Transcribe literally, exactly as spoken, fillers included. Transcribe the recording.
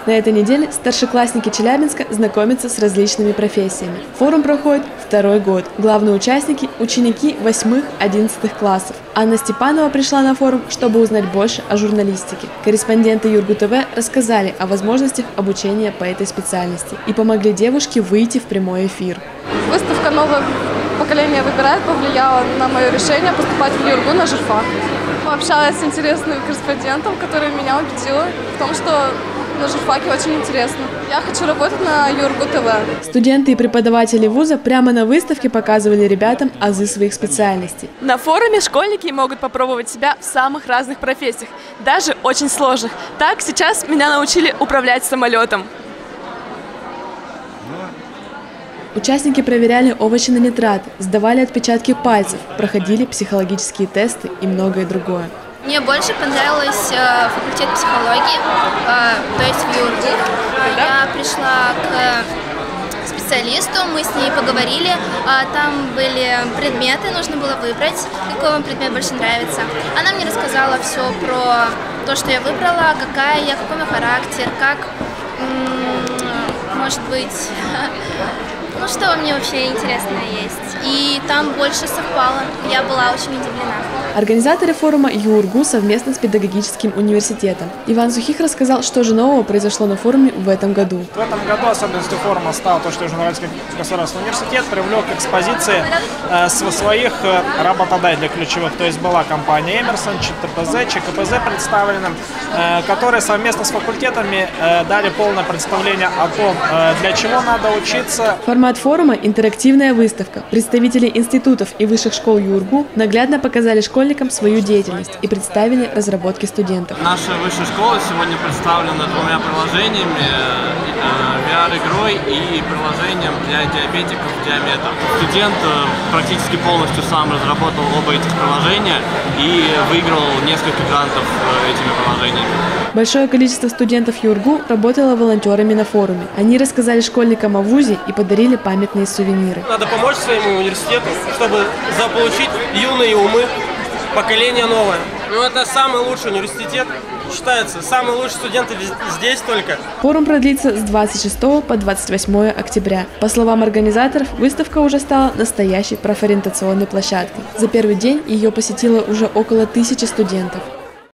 На этой неделе старшеклассники Челябинска знакомятся с различными профессиями. Форум проходит второй год. Главные участники – ученики восьмых-одиннадцатых классов. Анна Степанова пришла на форум, чтобы узнать больше о журналистике. Корреспонденты Юргу ТВ рассказали о возможностях обучения по этой специальности и помогли девушке выйти в прямой эфир. Выставка «Новое поколение выбирает» повлияла на мое решение поступать в Юргу на журфак. Общалась с интересным корреспондентом, который меня убедил в том, что на журфаке очень интересно. Я хочу работать на Юргу ТВ. Студенты и преподаватели вуза прямо на выставке показывали ребятам азы своих специальностей. На форуме школьники могут попробовать себя в самых разных профессиях, даже очень сложных. Так, сейчас меня научили управлять самолетом. Участники проверяли овощи на нитрат, сдавали отпечатки пальцев, проходили психологические тесты и многое другое. Мне больше понравилось э, факультет психологии, э, то есть в Юргу. Я пришла к специалисту, мы с ней поговорили, э, там были предметы, нужно было выбрать, какой вам предмет больше нравится. Она мне рассказала все про то, что я выбрала, какая я, какой у меня характер, как, может быть, ну что во мне вообще интересное есть. И там больше совпало, я была очень удивлена. Организаторы форума ЮРГУ совместно с педагогическим университетом. Иван Сухих рассказал, что же нового произошло на форуме в этом году. В этом году особенностью форума стало то, что Южноуральский государственный университет привлек к экспозиции э, своих э, работодателей ключевых. То есть была компания Эмерсон, ЧТПЗ, ЧКПЗ представлена, э, которые совместно с факультетами э, дали полное представление о том, э, для чего надо учиться. Формат форума – интерактивная выставка. Представители институтов и высших школ ЮРГУ наглядно показали школьникам свою деятельность и представили разработки студентов. Наша высшая школа сегодня представлена двумя приложениями, ви ар-игрой и приложением для диабетиков диаметр. Студент практически полностью сам разработал оба этих приложения и выиграл несколько грантов этими приложениями. Большое количество студентов ЮРГУ работало волонтерами на форуме. Они рассказали школьникам о вузе и подарили памятные сувениры. Надо помочь своему университету, чтобы заполучить юные умы, поколение новое. Ну, это самый лучший университет, считается. Самые лучшие студенты здесь только. Форум продлится с двадцать шестого по двадцать восьмое октября. По словам организаторов, выставка уже стала настоящей профориентационной площадкой. За первый день ее посетило уже около тысячи студентов.